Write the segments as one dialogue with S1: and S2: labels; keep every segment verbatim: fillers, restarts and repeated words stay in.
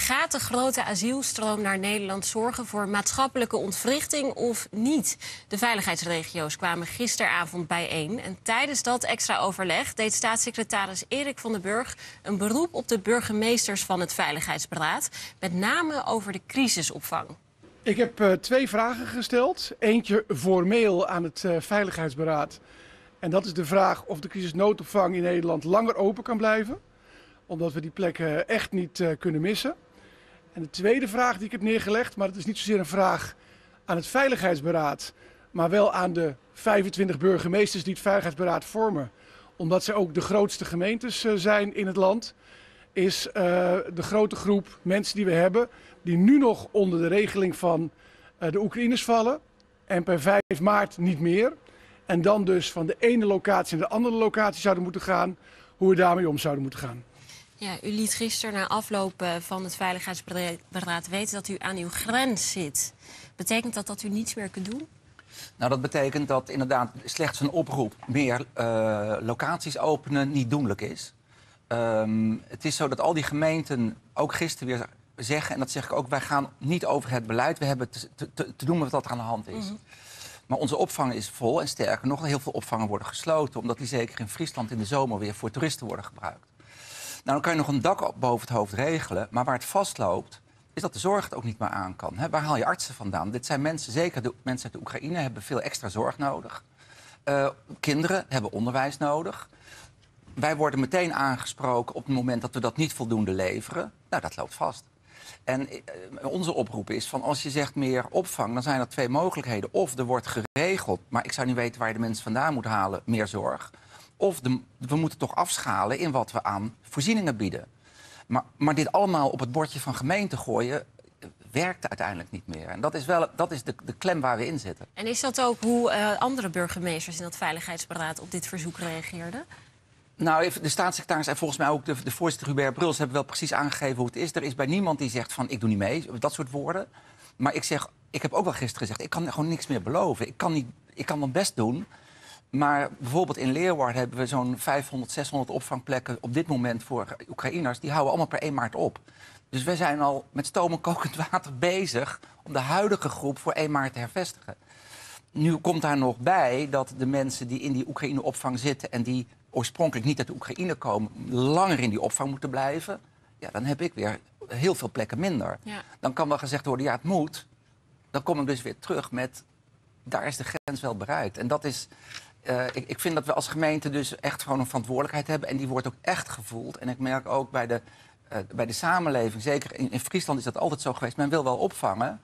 S1: Gaat de grote asielstroom naar Nederland zorgen voor maatschappelijke ontwrichting of niet? De veiligheidsregio's kwamen gisteravond bijeen. En tijdens dat extra overleg deed staatssecretaris Erik van den Burg een beroep op de burgemeesters van het Veiligheidsberaad. Met name over de crisisopvang.
S2: Ik heb uh, twee vragen gesteld. Eentje formeel aan het uh, Veiligheidsberaad. En dat is de vraag of de crisisnoodopvang in Nederland langer open kan blijven. Omdat we die plekken echt niet uh, kunnen missen. En de tweede vraag die ik heb neergelegd, maar dat is niet zozeer een vraag aan het Veiligheidsberaad, maar wel aan de vijfentwintig burgemeesters die het Veiligheidsberaad vormen. Omdat zij ook de grootste gemeentes uh, zijn in het land, is uh, de grote groep mensen die we hebben, die nu nog onder de regeling van uh, de Oekraïners vallen en per vijf maart niet meer. En dan dus van de ene locatie naar de andere locatie zouden moeten gaan, hoe we daarmee om zouden moeten gaan.
S1: Ja, u liet gisteren na afloop van het Veiligheidsberaad weten dat u aan uw grens zit. Betekent dat dat u niets meer kunt doen?
S3: Nou, dat betekent dat inderdaad slechts een oproep meer uh, locaties openen niet doenlijk is. Um, het is zo dat al die gemeenten ook gisteren weer zeggen, en dat zeg ik ook, wij gaan niet over het beleid. We hebben te, te, te doen met wat er aan de hand is. Mm-hmm. Maar onze opvang is vol en sterker nog, heel veel opvangen worden gesloten, omdat die zeker in Friesland in de zomer weer voor toeristen worden gebruikt. Nou, dan kan je nog een dak boven het hoofd regelen, maar waar het vastloopt, is dat de zorg het ook niet meer aan kan. He, waar haal je artsen vandaan? Dit zijn mensen, zeker de mensen uit de Oekraïne, hebben veel extra zorg nodig. Uh, kinderen hebben onderwijs nodig. Wij worden meteen aangesproken op het moment dat we dat niet voldoende leveren. Nou, dat loopt vast. En uh, onze oproep is van als je zegt meer opvang, dan zijn er twee mogelijkheden. Of er wordt geregeld, maar ik zou niet weten waar je de mensen vandaan moet halen, meer zorg. Of de, we moeten toch afschalen in wat we aan voorzieningen bieden. Maar, maar dit allemaal op het bordje van gemeente gooien, werkt uiteindelijk niet meer. En dat is, wel, dat is de, de klem waar we in zitten.
S1: En is dat ook hoe uh, andere burgemeesters in dat Veiligheidsberaad op dit verzoek reageerden?
S3: Nou, de staatssecretaris en volgens mij ook de, de voorzitter Hubert Bruls hebben wel precies aangegeven hoe het is. Er is bij niemand die zegt van ik doe niet mee, dat soort woorden. Maar ik zeg, ik heb ook wel gisteren gezegd, ik kan gewoon niks meer beloven. Ik kan, niet, ik kan mijn best doen. Maar bijvoorbeeld in Leeuwarden hebben we zo'n vijfhonderd, zeshonderd opvangplekken op dit moment voor Oekraïners. Die houden allemaal per één maart op. Dus wij zijn al met stoom en kokend water bezig om de huidige groep voor één maart te hervestigen. Nu komt daar nog bij dat de mensen die in die Oekraïne-opvang zitten en die oorspronkelijk niet uit de Oekraïne komen, langer in die opvang moeten blijven. Ja, dan heb ik weer heel veel plekken minder. Ja. Dan kan wel gezegd worden, ja, het moet. Dan kom ik dus weer terug met, daar is de grens wel bereikt. En dat is... Uh, ik, ik vind dat we als gemeente dus echt gewoon een verantwoordelijkheid hebben. En die wordt ook echt gevoeld. En ik merk ook bij de, uh, bij de samenleving, zeker in, in Friesland is dat altijd zo geweest. Men wil wel opvangen.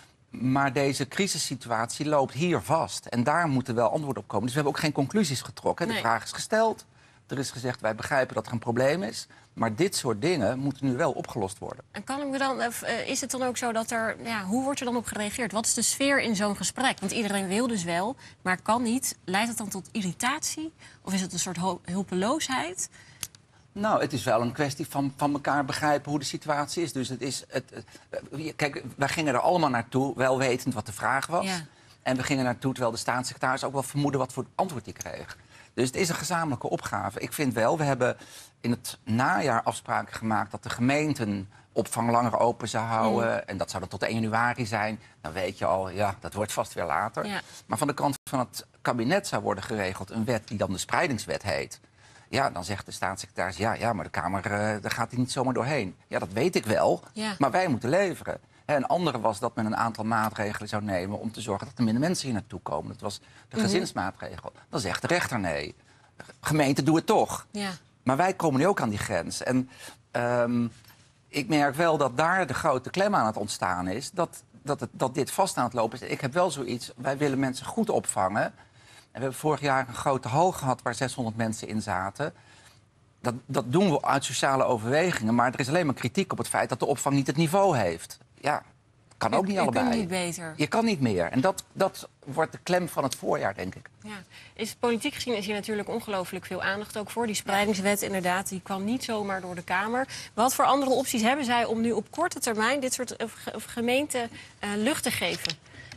S3: Maar deze crisissituatie loopt hier vast. En daar moeten wel antwoorden op komen. Dus we hebben ook geen conclusies getrokken. Nee. De vraag is gesteld. Er is gezegd, wij begrijpen dat er een probleem is. Maar dit soort dingen moeten nu wel opgelost worden.
S1: En kan ik dan, is het dan ook zo dat er... Ja, hoe wordt er dan op gereageerd? Wat is de sfeer in zo'n gesprek? Want iedereen wil dus wel, maar kan niet. Leidt het dan tot irritatie? Of is het een soort hulpeloosheid?
S3: Nou, het is wel een kwestie van, van elkaar begrijpen hoe de situatie is. Dus het is... Het, het, kijk, wij gingen er allemaal naartoe, wel wetend wat de vraag was. Ja. En we gingen naartoe terwijl de staatssecretaris ook wel vermoedde wat voor antwoord hij kreeg. Dus het is een gezamenlijke opgave. Ik vind wel, we hebben in het najaar afspraken gemaakt dat de gemeenten opvang langer open zou houden. Mm. En dat zou dan tot één januari zijn. Dan weet je al, ja, dat wordt vast weer later. Ja. Maar van de kant van het kabinet zou worden geregeld een wet die dan de spreidingswet heet. Ja, dan zegt de staatssecretaris, ja, ja maar de Kamer, uh, daar gaat hij niet zomaar doorheen. Ja, dat weet ik wel, ja. Maar wij moeten leveren. Een andere was dat men een aantal maatregelen zou nemen om te zorgen dat er minder mensen hier naartoe komen. Dat was de gezinsmaatregel. Dan zegt de rechter nee. De gemeente, doe het toch. Ja. Maar wij komen nu ook aan die grens. En um, ik merk wel dat daar de grote klem aan het ontstaan is. Dat, dat, het, dat dit vast aan het lopen is. Ik heb wel zoiets, wij willen mensen goed opvangen. En we hebben vorig jaar een grote hal gehad waar zeshonderd mensen in zaten. Dat, dat doen we uit sociale overwegingen. Maar er is alleen maar kritiek op het feit dat de opvang niet het niveau heeft. Ja, kan ook niet allebei. Je
S1: kan niet beter.
S3: Je kan niet meer. En dat, dat wordt de klem van het voorjaar, denk ik.
S1: Ja. Is politiek gezien is hier natuurlijk ongelooflijk veel aandacht ook voor. Die spreidingswet inderdaad, die kwam niet zomaar door de Kamer. Wat voor andere opties hebben zij om nu op korte termijn dit soort gemeenten uh, lucht te geven?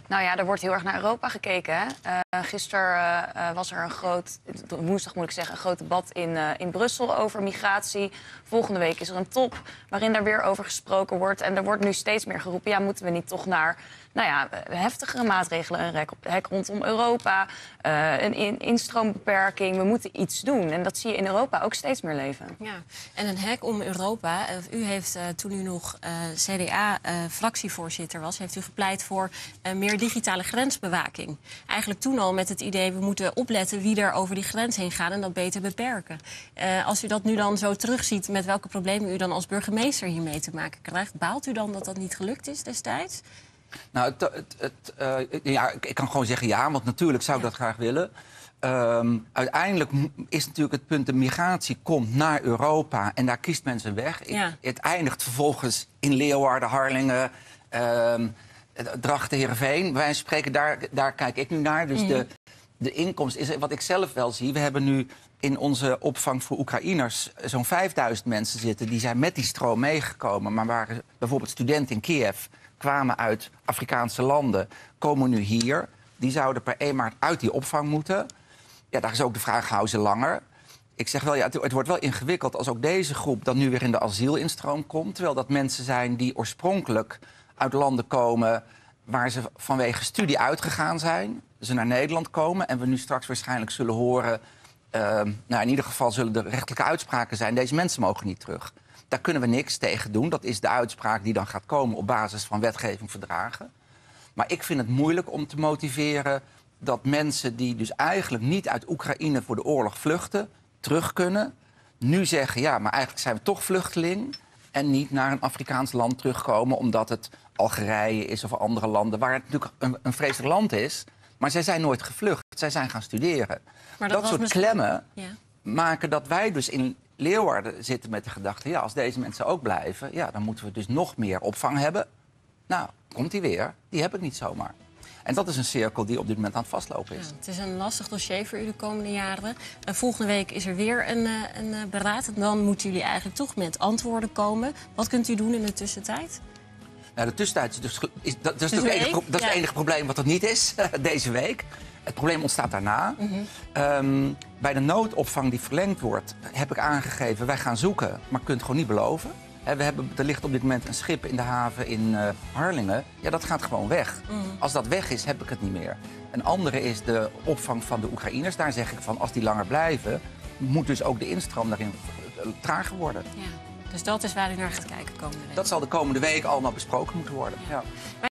S4: Nou ja, er wordt heel erg naar Europa gekeken. Hè? Uh, gisteren uh, was er een groot, woensdag moet ik zeggen, een groot debat in, uh, in Brussel over migratie. Volgende week is er een top waarin daar weer over gesproken wordt. En er wordt nu steeds meer geroepen, ja, moeten we niet toch naar nou ja, heftigere maatregelen, een hek, hek rondom Europa, uh, een in, instroombeperking. We moeten iets doen. En dat zie je in Europa ook steeds meer leven.
S1: Ja, en een hek om Europa. U heeft, uh, toen u nog uh, C D A-fractievoorzitter uh, was, heeft u gepleit voor uh, meer digitale grensbewaking. Eigenlijk toen al met het idee, we moeten opletten wie er over die grens heen gaat en dat beter beperken. Uh, als u dat nu dan zo terugziet, met welke problemen u dan als burgemeester hiermee te maken krijgt, baalt u dan dat dat niet gelukt is destijds?
S3: Nou, het, het, het, uh, ja, ik kan gewoon zeggen ja, want natuurlijk zou ik ja. dat graag willen. Um, uiteindelijk is natuurlijk het punt, de migratie komt naar Europa en daar kiest men zijn weg.
S1: Ja.
S3: Het eindigt vervolgens in Leeuwarden, Harlingen, um, Drachten, Heerenveen. Wij spreken, daar, daar kijk ik nu naar. Dus mm. de, de inkomst is wat ik zelf wel zie. We hebben nu in onze opvang voor Oekraïners zo'n vijfduizend mensen zitten. Die zijn met die stroom meegekomen, maar waren bijvoorbeeld studenten in Kiev, kwamen uit Afrikaanse landen, komen nu hier. Die zouden per één maart uit die opvang moeten. Ja, daar is ook de vraag, houden ze langer? Ik zeg wel, ja, het, het wordt wel ingewikkeld als ook deze groep dan nu weer in de asielinstroom komt. Terwijl dat mensen zijn die oorspronkelijk uit landen komen waar ze vanwege studie uitgegaan zijn. Ze naar Nederland komen en we nu straks waarschijnlijk zullen horen, Uh, nou, in ieder geval zullen er rechtelijke uitspraken zijn. Deze mensen mogen niet terug. Daar kunnen we niks tegen doen. Dat is de uitspraak die dan gaat komen op basis van wetgeving, verdragen. Maar ik vind het moeilijk om te motiveren dat mensen die dus eigenlijk niet uit Oekraïne voor de oorlog vluchten, terug kunnen. Nu zeggen, ja, maar eigenlijk zijn we toch vluchteling en niet naar een Afrikaans land terugkomen omdat het Algerije is of andere landen waar het natuurlijk een, een vreselijk land is. Maar zij zijn nooit gevlucht. Zij zijn gaan studeren.
S1: Maar
S3: dat
S1: dat
S3: soort
S1: misschien...
S3: klemmen
S1: ja.
S3: maken dat wij dus in Leeuwarden zitten met de gedachte, ja, als deze mensen ook blijven, ja, dan moeten we dus nog meer opvang hebben. Nou, komt die weer. Die heb ik niet zomaar. En dat is een cirkel die op dit moment aan het vastlopen is.
S1: Ja, het is een lastig dossier voor u de komende jaren. Uh, volgende week is er weer een, uh, een uh, beraad. En dan moeten jullie eigenlijk toch met antwoorden komen. Wat kunt u doen in de tussentijd?
S3: Nou, de tussentijd is dus, is, dat, dat is, het enige, dat is ja. het enige probleem wat er niet is deze week. Het probleem ontstaat daarna. Mm-hmm. um, bij de noodopvang die verlengd wordt, heb ik aangegeven, wij gaan zoeken, maar kunt gewoon niet beloven. He, we hebben, er ligt op dit moment een schip in de haven in uh, Harlingen. Ja, dat gaat gewoon weg. Mm-hmm. Als dat weg is, heb ik het niet meer. Een andere is de opvang van de Oekraïners. Daar zeg ik van, als die langer blijven, moet dus ook de instroom daarin trager worden.
S1: Ja. Dus dat is waar u naar gaat kijken komende week?
S3: Dat zal de komende week allemaal besproken moeten worden. Ja.
S1: Ja.